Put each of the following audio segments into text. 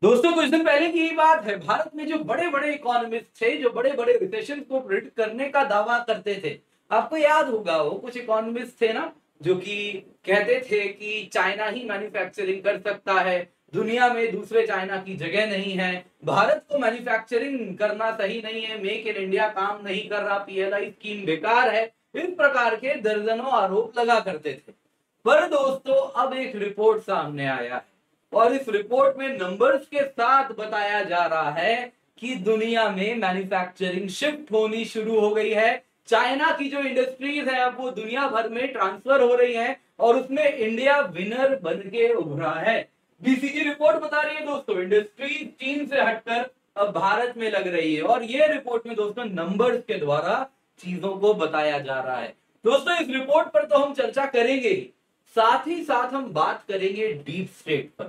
दोस्तों कुछ दिन पहले की ही बात है। भारत में जो बड़े बड़े इकोनॉमिस्ट थे, जो बड़े बड़े रिसेशन को प्रिडिक्ट करने का दावा करते थे, आपको याद होगा वो कुछ इकोनॉमिस्ट थे ना, जो कि कहते थे कि चाइना ही मैन्युफैक्चरिंग कर सकता है, दुनिया में दूसरे चाइना की जगह नहीं है, भारत को मैन्युफैक्चरिंग करना सही नहीं है, मेक इन इंडिया काम नहीं कर रहा, पीएलआई स्कीम बेकार है। इस प्रकार के दर्जनों आरोप लगा करते थे। पर दोस्तों अब एक रिपोर्ट सामने आया है और इस रिपोर्ट में नंबर्स के साथ बताया जा रहा है कि दुनिया में मैन्युफैक्चरिंग शिफ्ट होनी शुरू हो गई है। चाइना की जो इंडस्ट्रीज है अब वो दुनिया भर में ट्रांसफर हो रही है और उसमें इंडिया विनर बन के उभरा है। बीसीजी रिपोर्ट बता रही है दोस्तों, इंडस्ट्री चीन से हटकर अब भारत में लग रही है और ये रिपोर्ट में दोस्तों नंबर्स के द्वारा चीजों को बताया जा रहा है। दोस्तों इस रिपोर्ट पर तो हम चर्चा करेंगे, साथ ही साथ हम बात करेंगे डीप स्टेट पर।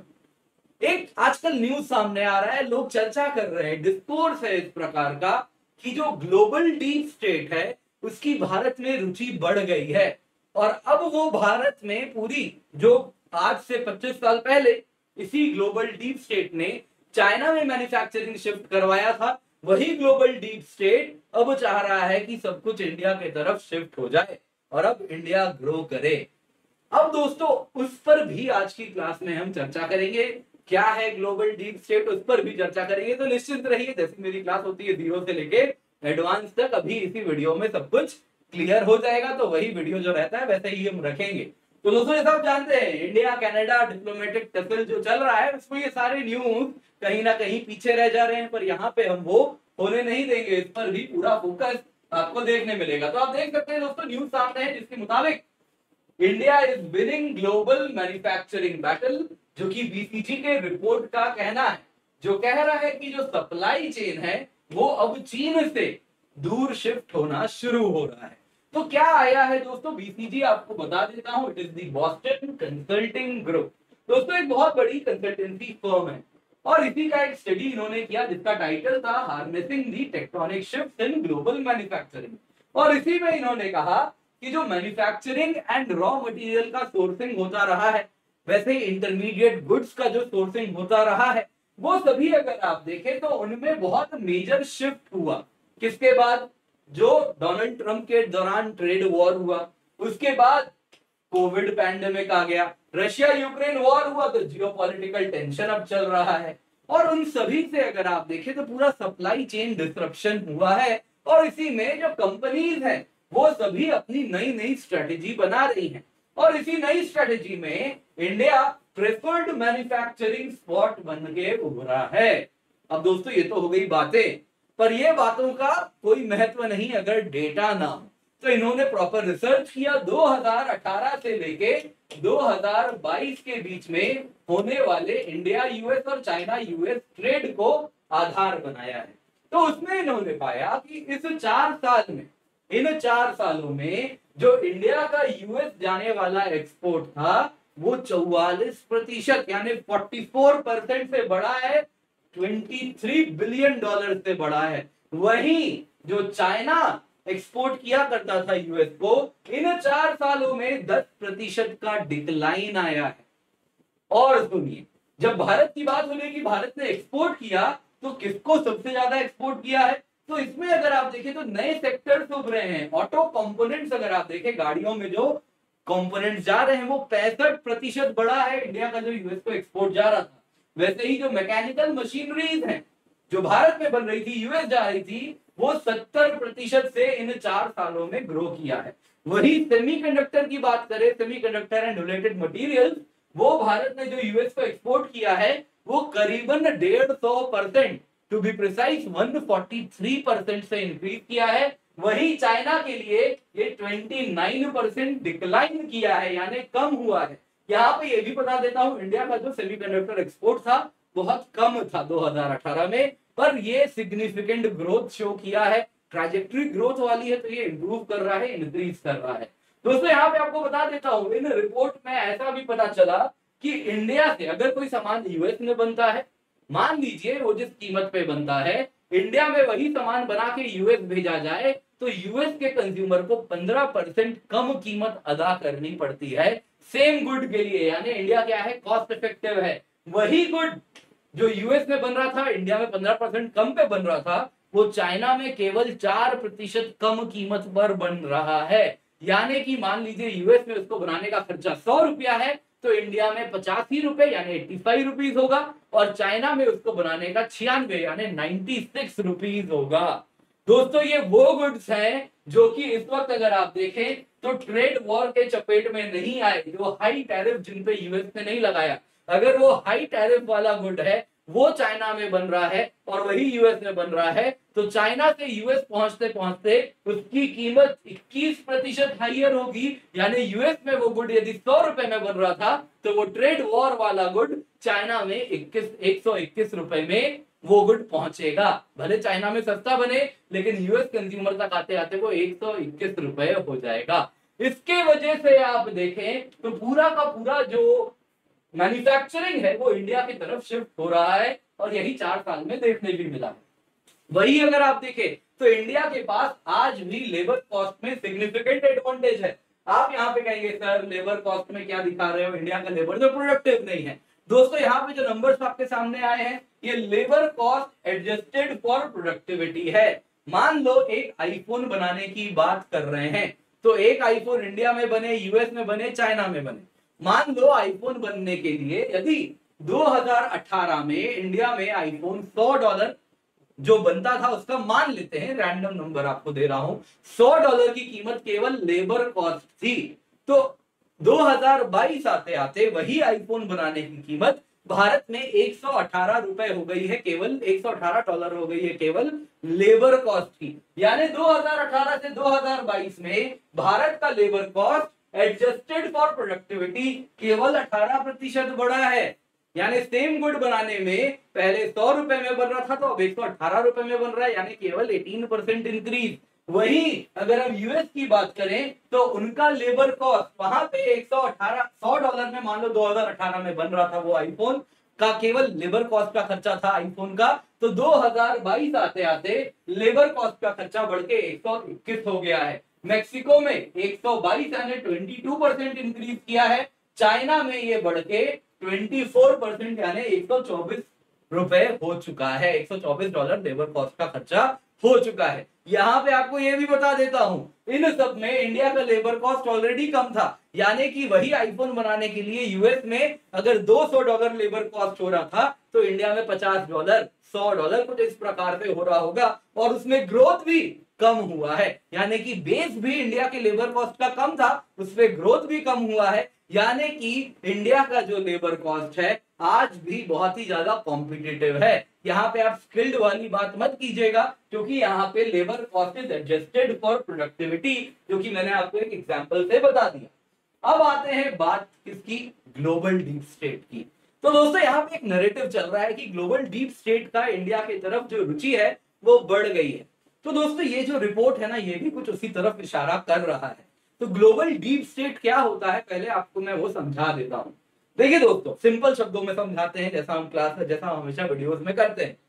एक आजकल न्यूज सामने आ रहा है, लोग चर्चा कर रहे हैं, डिस्कोर्स है इस प्रकार का कि जो ग्लोबल डीप स्टेट है उसकी भारत में रुचि बढ़ गई है और अब वो भारत में पूरी जो आज से 25 साल पहले इसी ग्लोबल डीप स्टेट ने चाइना में मैन्युफैक्चरिंग शिफ्ट करवाया था, वही ग्लोबल डीप स्टेट अब चाह रहा है कि सब कुछ इंडिया के तरफ शिफ्ट हो जाए और अब इंडिया ग्रो करे। अब दोस्तों उस पर भी आज की क्लास में हम चर्चा करेंगे, क्या है ग्लोबल डीप स्टेट उस पर भी चर्चा करेंगे। तो निश्चिंत रहिए, जैसे मेरी क्लास होती है 0 से लेके एडवांस तक, अभी इसी वीडियो में सब कुछ क्लियर हो जाएगा, तो वही वीडियो जो रहता है वैसे ही हम रखेंगे। तो दोस्तों ये सब जानते हैं, इंडिया कनाडा डिप्लोमेटिक टसल जो चल रहा है उसमें ये सारे न्यूज कहीं ना कहीं पीछे रह जा रहे हैं, पर यहाँ पे हम वो होने नहीं देंगे, इस पर भी पूरा फोकस आपको देखने मिलेगा। तो आप देख सकते हैं दोस्तों न्यूज सामने है जिसके मुताबिक India is winning global manufacturing battle, जो कि बीसीजी के रिपोर्ट का कहना है, जो कह रहा है कि जो सप्लाई चेन है वो अब चीन से दूर शिफ्ट होना शुरू हो रहा है। तो क्या आया है दोस्तों, बीसीजी आपको बता देता हूं, it is the Boston Consulting Group. दोस्तों एक बहुत बड़ी कंसल्टेंसी फर्म है और इसी का एक स्टडी इन्होंने किया जिसका टाइटल था harnessing the tectonic shift in global manufacturing. और इसी में इन्होंने कहा कि जो मैन्युफैक्चरिंग एंड रॉ मटेरियल का सोर्सिंग होता रहा है, वैसे ही इंटरमीडिएट गुड्स का जो सोर्सिंग होता रहा है, वो सभी अगर आप देखें तो उनमें बहुत मेजर शिफ्ट हुआ। किसके बाद? जो डोनाल्ड ट्रंप के दौरान ट्रेड वॉर हुआ, उसके बाद कोविड पैंडेमिक आ गया, रशिया यूक्रेन वॉर हुआ, तो जियोपॉलिटिकल टेंशन अब चल रहा है और उन सभी से अगर आप देखें तो पूरा सप्लाई चेन डिस्ट्रप्शन हुआ है। और इसी में जो कंपनीज हैं वो सभी अपनी नई नई स्ट्रेटेजी बना रही हैं और इसी नई स्ट्रेटेजी में इंडिया प्रेफर्ड मैन्युफैक्चरिंग स्पॉट बन के उभरा है। अब दोस्तों ये तो हो गई बातें, पर ये बातों का कोई महत्व नहीं अगर डेटा ना हो। तो इन्होंने प्रॉपर रिसर्च किया, 2018 से लेके 2022 के बीच में होने वाले इंडिया यूएस और चाइना यूएस ट्रेड को आधार बनाया है। तो उसमें इन्होंने पाया कि इस 4 साल में, इन 4 सालों में जो इंडिया का यूएस जाने वाला एक्सपोर्ट था वो 44% यानी 44% से बढ़ा है, 23 बिलियन डॉलर से बढ़ा है। वहीं जो चाइना एक्सपोर्ट किया करता था यूएस को, इन 4 सालों में 10% का डिक्लाइन आया है। और सुनिए, जब भारत की बात हो रही कि भारत ने एक्सपोर्ट किया तो किसको सबसे ज्यादा एक्सपोर्ट किया है, तो इसमें अगर आप देखें तो नए सेक्टर्स उभरे हैं। ऑटो कंपोनेंट्स अगर आप देखें, गाड़ियों में जो कंपोनेंट्स जा रहे हैं वो 65% बढ़ा है इंडिया का जो यूएस को एक्सपोर्ट जा रहा था। वैसे ही जो मैकेनिकल मशीनरीज हैं जो भारत में बन रही थी यूएस जा रही थी, वो 70% से इन 4 सालों में ग्रो किया है। वही सेमीकंडक्टर की बात करें, सेमीकंडक्टर एंड रिलेटेड मटेरियल, वो भारत ने जो यूएस को एक्सपोर्ट किया है वो करीबन 150%, टू बी प्रिसाइज 143% से इंक्रीज किया है। वही चाइना के लिए ये 29% डिक्लाइन किया है, यानी कम हुआ है। यहाँ पे ये भी बता देता हूं, इंडिया का जो सेमीकंडक्टर एक्सपोर्ट था बहुत कम था 2018 में, पर ये सिग्निफिकेंट ग्रोथ शो किया है, ट्रैजेक्टरी ग्रोथ वाली है, तो ये इंप्रूव कर रहा है, इंक्रीज कर रहा है। दोस्तों यहाँ पे आपको बता देता हूं, इन रिपोर्ट में ऐसा भी पता चला कि इंडिया से अगर कोई सामान यूएस में बनता है, मान लीजिए वो जिस कीमत पे बनता है, इंडिया में वही सामान बना के यूएस भेजा जाए तो यूएस के कंज्यूमर को 15% कम कीमत अदा करनी पड़ती है सेम गुड के लिए। यानी इंडिया क्या है, कॉस्ट इफेक्टिव है। वही गुड जो यूएस में बन रहा था, इंडिया में 15% कम पे बन रहा था, वो चाइना में केवल 4% कम कीमत पर बन रहा है। यानी कि मान लीजिए यूएस में उसको बनाने का खर्चा 100 रुपया है, तो इंडिया में 85 रुपए यानी 85 रुपीज होगा, और चाइना में उसको बनाने का 96 यानी 96 रुपीज होगा। दोस्तों ये वो गुड्स हैं जो कि इस वक्त अगर आप देखें तो ट्रेड वॉर के चपेट में नहीं आए, जो हाई टैरिफ जिन पे यूएस ने नहीं लगाया। अगर वो हाई टैरिफ वाला गुड है वो चाइना में बन रहा है और वही यूएस में बन रहा है, तो चाइना से यूएस पहुंचते पहुंचते उसकी कीमत 21% हाइयर होगी। यानी यूएस में वो गुड यदि 100 रुपए में बन रहा था, तो वो ट्रेड वॉर वाला गुड चाइना में 121 रुपए में वो गुड पहुंचेगा। भले चाइना में सस्ता बने, लेकिन यूएस कंज्यूमर तक आते आते वो 121 रुपए हो जाएगा। इसके वजह से आप देखें तो पूरा का पूरा जो मैन्युफैक्चरिंग है वो इंडिया की तरफ शिफ्ट हो रहा है, और यही 4 साल में देखने भी मिला है। वही अगर आप देखें तो इंडिया के पास आज भी लेबर कॉस्ट में सिग्निफिकेंट एडवांटेज है। आप यहाँ पे कहेंगे सर लेबर कॉस्ट में क्या दिखा रहे हो, इंडिया का लेबर जो प्रोडक्टिव नहीं है। दोस्तों यहाँ पे जो नंबर्स आपके सामने आए हैं, ये labour cost adjusted for productivity है। मान लो एक आईफोन बनाने की बात कर रहे हैं, तो एक आईफोन इंडिया में बने, यूएस में बने, चाइना में बने। मान लो आईफोन बनने के लिए यदि 2018 में इंडिया में आईफोन $100 जो बनता था, उसका मान लेते हैं, रैंडम नंबर आपको दे रहा हूं, $100 की कीमत केवल लेबर कॉस्ट थी, तो 2022 आते आते वही आईफोन बनाने की कीमत भारत में 118 रुपए हो गई है, केवल $118 हो गई है केवल लेबर कॉस्ट की। यानी 2018 से 2022 में भारत का labour cost adjusted for productivity केवल 18% बढ़ा है। यानी सेम गुड बनाने में पहले 100 रुपए में बन रहा था, तो अब 118 रुपए में बन रहा है, यानी केवल 18% इंक्रीज। वही अगर हम यूएस की बात करें तो उनका लेबर कॉस्ट वहां पे 100 डॉलर में, मान लो 2018 में बन रहा था वो आईफोन का, केवल लेबर कॉस्ट का खर्चा था आईफोन का, तो 2022 आते आते लेबर कॉस्ट का खर्चा बढ़ के 121 हो गया है। मेक्सिको में 122 यानी 22% इंक्रीज किया है। चाइना में ये बढ़ के 24% यानी 124 रुपए हो चुका है, $124 लेबर कॉस्ट का खर्चा हो चुका है। यहां पे आपको ये भी बता देता हूं, इन सब में इंडिया का लेबर कॉस्ट ऑलरेडी कम था। यानी कि वही आईफोन बनाने के लिए यूएस में अगर $200 लेबर कॉस्ट हो रहा था, तो इंडिया में $50, $100 कुछ इस प्रकार से हो रहा होगा, और उसमें ग्रोथ भी कम हुआ है। यानी कि बेस भी इंडिया के लेबर कॉस्ट का कम था, उसमें ग्रोथ भी कम हुआ है। यानी कि इंडिया का जो लेबर कॉस्ट है आज भी बहुत ही ज्यादा कॉम्पिटिटिव है। यहाँ पे आप स्किल्ड वाली बात मत कीजिएगा, क्योंकि यहाँ पे labour cost is adjusted for productivity, जो कि मैंने आपको एक एग्जांपल से बता दिया। अब आते हैं बात किसकी, ग्लोबल डीप स्टेट की। तो दोस्तों यहाँ पे एक नैरेटिव चल रहा है कि ग्लोबल डीप स्टेट का इंडिया की तरफ जो रुचि है वो बढ़ गई है। तो दोस्तों ये जो रिपोर्ट है ना, ये भी कुछ उसी तरफ इशारा कर रहा है। तो ग्लोबल डीप स्टेट क्या होता है, पहले आपको मैं वो समझा देता हूं। देखिए दोस्तों, सिंपल शब्दों में समझाते हैं, जैसा हम क्लास में, जैसा हम हमेशा वीडियोस में करते हैं।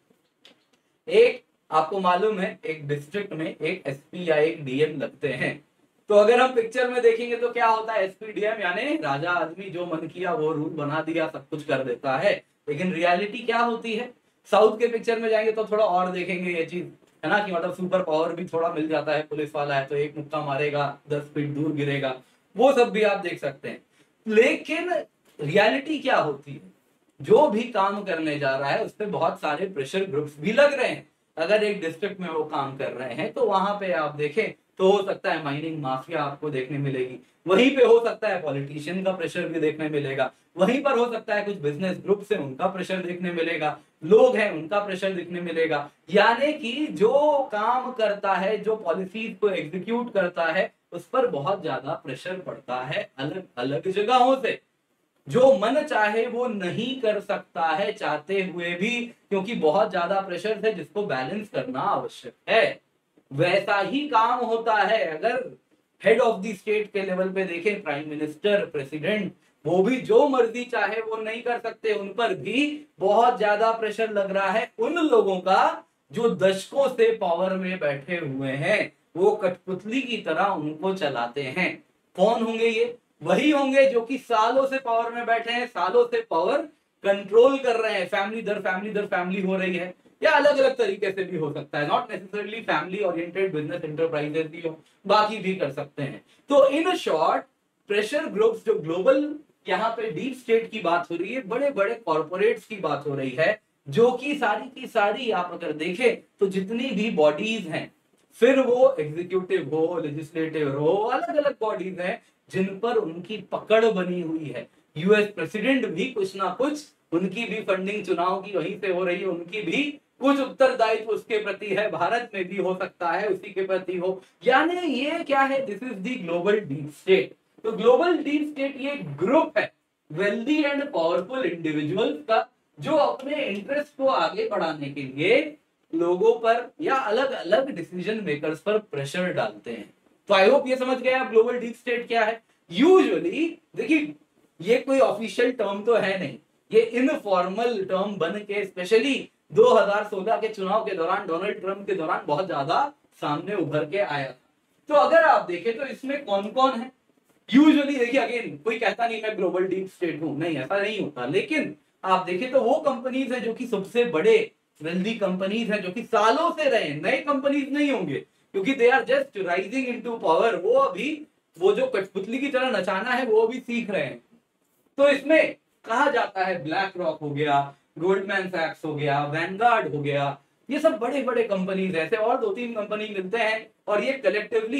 एक आपको मालूम है, एक डिस्ट्रिक्ट में एक एसपी या एक डीएम लगते हैं। तो अगर हम पिक्चर में देखेंगे तो क्या होता है, एसपी डीएम यानी राजा आदमी, जो मन किया वो रूल बना दिया, सब कुछ कर देता है। लेकिन रियलिटी क्या होती है, साउथ के पिक्चर में जाएंगे तो थोड़ा और देखेंगे ये चीज, है ना, कि मतलब सुपर पावर भी थोड़ा मिल जाता है। पुलिस वाला है तो एक मुक्का मारेगा, 10 फीट दूर गिरेगा, वो सब भी आप देख सकते हैं। लेकिन रियलिटी क्या होती है, जो भी काम करने जा रहा है उस पर बहुत सारे प्रेशर ग्रुप्स भी लग रहे हैं। अगर एक डिस्ट्रिक्ट में वो काम कर रहे हैं तो वहां पे आप देखें तो हो सकता है माइनिंग माफिया आपको देखने मिलेगी, वहीं पे हो सकता है पॉलिटिशियन का प्रेशर भी देखने मिलेगा, वहीं पर हो सकता है कुछ बिजनेस ग्रुप्स हैं उनका प्रेशर देखने मिलेगा, लोग हैं उनका प्रेशर देखने मिलेगा। यानी कि जो काम करता है, जो पॉलिसीज को एग्जीक्यूट करता है, उस पर बहुत ज्यादा प्रेशर पड़ता है अलग अलग जगहों से। जो मन चाहे वो नहीं कर सकता है चाहते हुए भी, क्योंकि बहुत ज्यादा प्रेशर है जिसको बैलेंस करना आवश्यक है। वैसा ही काम होता है अगर हेड ऑफ द स्टेट के लेवल पे देखें, प्राइम मिनिस्टर, प्रेसिडेंट, वो भी जो मर्जी चाहे वो नहीं कर सकते, उन पर भी बहुत ज्यादा प्रेशर लग रहा है उन लोगों का जो दशकों से पावर में बैठे हुए हैं, वो कठपुतली की तरह उनको चलाते हैं। कौन होंगे ये? वही होंगे जो कि सालों से पावर में बैठे हैं, सालों से पावर कंट्रोल कर रहे हैं, फैमिली दर फैमिली हो रही है, या अलग अलग तरीके से भी हो सकता है, not necessarily family oriented business enterprises भी हो, बाकी भी कर सकते हैं। तो इन शॉर्ट प्रेशर ग्रुप्स जो ग्लोबल, यहाँ पे डीप स्टेट की बात हो रही है, बड़े बड़े कॉर्पोरेट्स की बात हो रही है, जो कि सारी की सारी आप अगर देखें तो जितनी भी बॉडीज हैं, फिर वो एग्जीक्यूटिव हो, लेजिस्लेटिव हो, अलग अलग बॉडीज हैं जिन पर उनकी पकड़ बनी हुई है। यूएस प्रेसिडेंट भी कुछ ना कुछ, उनकी भी फंडिंग चुनाव की वहीं से हो रही है, उनकी भी कुछ उत्तरदायित्व उसके प्रति है, भारत में भी हो सकता है उसी के प्रति हो। यानी ये क्या है, this is the global deep state. तो ग्लोबल डीप स्टेट ये ग्रुप है वेल्दी एंड पावरफुल इंडिविजुअल्स का, जो अपने इंटरेस्ट को आगे बढ़ाने के लिए लोगों पर या अलग अलग डिसीजन मेकर्स पर प्रेशर डालते हैं। तो आई होप ये समझ गए आप ग्लोबल डीप स्टेट क्या है। यूजुअली देखिए, ये कोई ऑफिशियल टर्म तो है नहीं, ये इनफॉर्मल टर्म बन के स्पेशली 2016 के चुनाव के दौरान, डोनाल्ड ट्रंप के दौरान बहुत ज्यादा सामने उभर के आया। तो अगर आप देखें तो इसमें कौन कौन है, यूजुअली देखिए, अगेन कोई कहता नहीं मैं ग्लोबल डीप स्टेट हूं, नहीं ऐसा नहीं होता, लेकिन आप देखें तो वो कंपनीज है जो कि सबसे बड़े वेल्दी कंपनीज हैं, जो कि सालों से रहे, नए कंपनीज नहीं होंगे, क्योंकि they are just rising into power, वो अभी वो जो कठपुतली की तरह नचाना है वो अभी सीख रहे हैं। तो इसमें कहा जाता है ब्लैक रॉक हो गया, गोल्डमैन सैक्स हो गया, वैनगार्ड हो गया, ये सब बड़े बड़े कंपनीज ऐसे और 2-3 कंपनी मिलते हैं, और ये कलेक्टिवली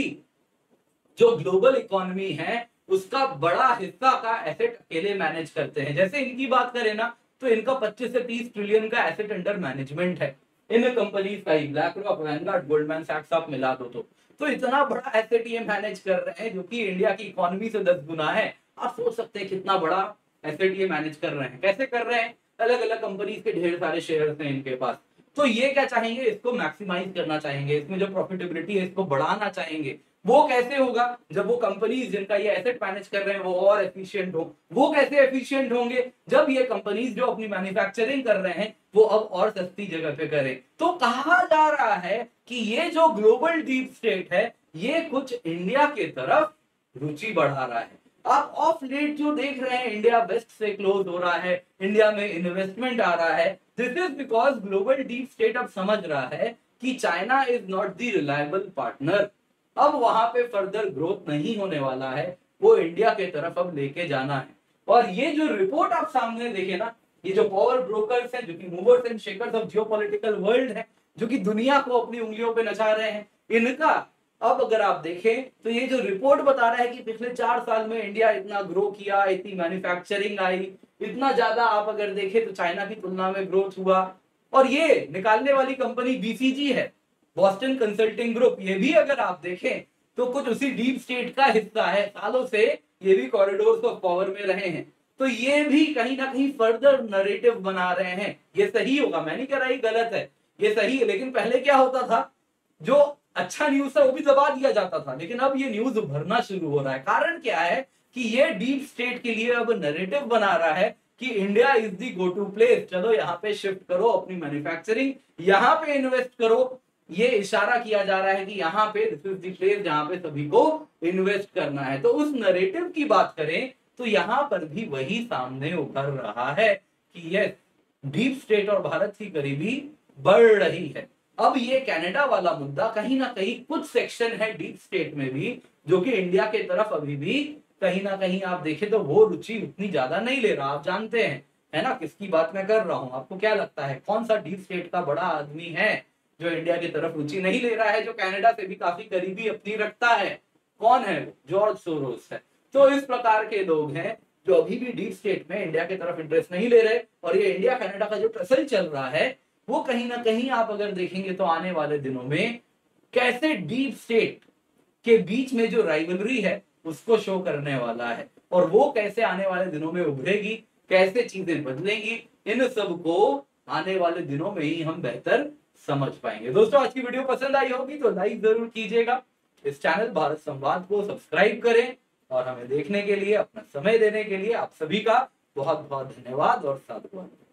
जो ग्लोबल इकोनॉमी है उसका बड़ा हिस्सा का एसेट अकेले मैनेज करते हैं। जैसे इनकी बात करें ना, तो इनका 25 से 30 ट्रिलियन का एसेट अंडर मैनेजमेंट है इन कंपनीज का ही, ब्लैक रॉक, वैनगार्ड, गोल्डमैन सैक्स आप मिला दो तो इतना बड़ा एसेट ये मैनेज कर रहे हैं, जो कि इंडिया की इकोनॉमी से 10 गुना है। आप सोच सकते हैं कितना बड़ा एसेट ये मैनेज कर रहे हैं। कैसे कर रहे हैं, अलग अलग कंपनीज के ढेर सारे शेयर्स हैं इनके पास, तो ये क्या चाहेंगे, इसको मैक्सिमाइज करना चाहेंगे, इसमें जो प्रॉफिटेबिलिटी है इसको बढ़ाना चाहेंगे। वो कैसे होगा, जब वो कंपनीज जिनका ये एसेट मैनेज कर रहे हैं वो और एफिशिएंट हो। वो कैसे एफिशिएंट होंगे, जब ये कंपनीज जो अपनी मैन्युफैक्चरिंग कर रहे हैं वो अब और सस्ती जगह पे करें। तो कहा जा रहा है कि ये जो ग्लोबल डीप स्टेट है ये कुछ इंडिया के तरफ रुचि बढ़ा रहा है। आप ऑफ लेट जो देख रहे हैं इंडिया वेस्ट से क्लोज हो रहा है, इंडिया में इन्वेस्टमेंट आ रहा है, this is because global deep state अब समझ रहा है कि China is not the reliable partner. अब वहां पे फर्दर ग्रोथ नहीं होने वाला है, वो इंडिया के तरफ अब लेके जाना है। और ये जो रिपोर्ट आप सामने देखे ना, ये जो पावर ब्रोकर्स हैं, जो कि movers and shakers of geopolitical world है, जो कि दुनिया को अपनी उंगलियों पे नचा रहे हैं, इनका अब अगर आप देखें तो ये जो रिपोर्ट बता रहा है कि पिछले 4 साल में इंडिया इतना ग्रो किया, इतनी मैन्युफैक्चरिंग आई, इतना ज्यादा आप अगर देखें तो चाइना की तुलना में ग्रोथ हुआ। और ये निकालने वाली कंपनी बीसीजी है, बॉस्टन कंसल्टिंग ग्रुप, ये भी अगर आप देखें तो कुछ उसी डीप स्टेट का हिस्सा है, सालों से ये भी कॉरिडोर्स ऑफ पावर में रहे हैं। तो ये भी कहीं ना कहीं फर्दर नरेटिव बना रहे हैं। ये सही होगा, मैं नहीं कह रहा ये गलत है, ये सही है, लेकिन पहले क्या होता था, जो अच्छा न्यूज था वो भी दबा दिया जाता था, लेकिन अब ये न्यूज उभरना शुरू हो रहा है। कारण क्या है कि ये डीप स्टेट के लिए अब नरेटिव बना रहा है कि India is the go to place, चलो यहाँ पे शिफ्ट करो अपनी मैन्युफैक्चरिंग, यहाँ पे इन्वेस्ट करो। ये इशारा किया जा रहा है कि यहाँ पे दिस इज दी प्लेस जहां पे सभी को इन्वेस्ट करना है। तो उस नरेटिव की बात करें तो यहाँ पर भी वही सामने उभर रहा है कि यस, डीप स्टेट और भारत की करीबी बढ़ रही है। अब ये कनाडा वाला मुद्दा कहीं ना कहीं कुछ सेक्शन है डीप स्टेट में भी, जो कि इंडिया के तरफ अभी भी कहीं ना कहीं आप देखें तो वो रुचि उतनी ज्यादा नहीं ले रहा। आप जानते हैं है ना किसकी बात मैं कर रहा हूं, आपको क्या लगता है कौन सा डीप स्टेट का बड़ा आदमी है जो इंडिया की तरफ रुचि नहीं ले रहा है, जो कनाडा से भी काफी करीबी अपनी रखता है? कौन है? जॉर्ज सोरोस है। तो इस प्रकार के लोग हैं जो अभी भी डीप स्टेट में इंडिया की तरफ इंटरेस्ट नहीं ले रहे। और ये इंडिया कनाडा का जो ट्रसल चल रहा है वो कहीं ना कहीं आप अगर देखेंगे तो आने वाले दिनों में कैसे डीप स्टेट के बीच में जो राइवलरी है उसको शो करने वाला है, और वो कैसे आने वाले दिनों में उभरेगी, कैसे चीजें बदलेंगी, इन सब को आने वाले दिनों में ही हम बेहतर समझ पाएंगे। दोस्तों, आज की वीडियो पसंद आई होगी तो लाइक जरूर कीजिएगा, इस चैनल भारत संवाद को सब्सक्राइब करें, और हमें देखने के लिए, अपना समय देने के लिए आप सभी का बहुत बहुत धन्यवाद और साधुवाद।